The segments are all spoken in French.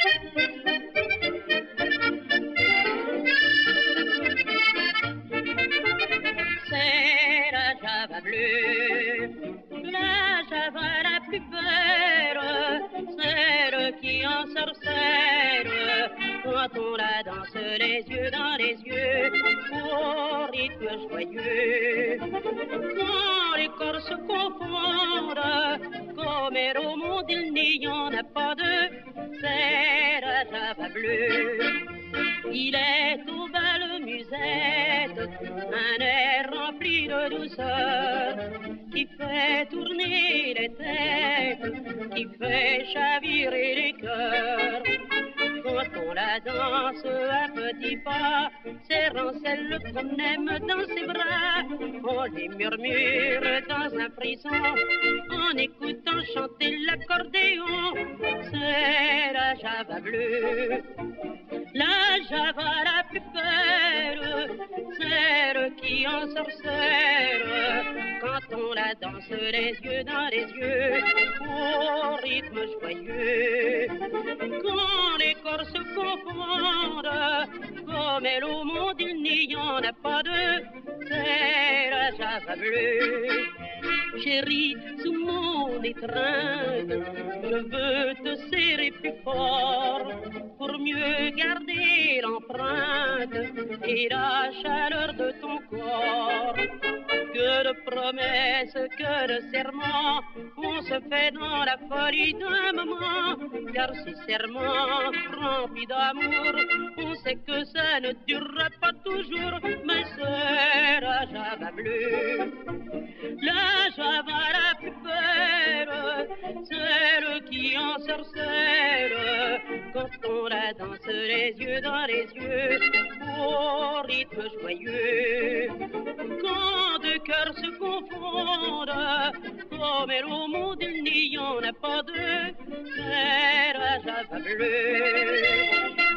C'est la Java bleue, la Java la plus belle, celle qui en sorcelle quand on la danse les yeux dans les yeux, au rythme joyeux. Quand les corps se confondent, comme elle au monde il n'y en a pas deux, c'est la Java bleue. Il est au bal musette, un air rempli de douceur, qui fait tourner les têtes, qui fait chavirer les cœurs. Quand on la danse à petits pas, serrant celle qu'on aime dans ses bras, on les murmure dans un frisson, en écoutant chanter l'accordéon. C'est la Java bleue, la Java la plus belle, celle qui ensorcelle quand on la danse les yeux dans les yeux, au rythme joyeux. Quand les corps se confondent, comme elle au monde il n'y en a pas deux, c'est la Java bleue. Chérie, sous mon étreinte, je veux te serrer plus fort pour mieux garder l'empreinte et la chaleur de ton corps. Que de promesses, que de serments, on se fait dans la folie d'un moment, car ces serments remplis d'amour, on sait que ça ne durera pas toujours, mais c'est la Java bleue. La Java la plus belle, celle qui ensorcelle quand on la danse les yeux dans les yeux, au rythme joyeux. Quand deux cœurs se confondent, comme elle au monde il n'y en a pas deux, c'est la Java bleue.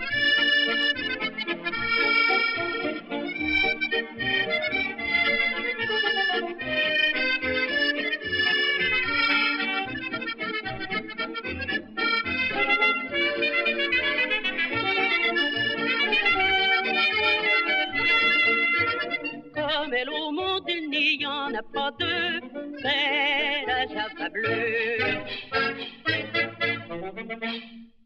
Comme elle au monde il n'y en a pas deux, c'est la Java bleue.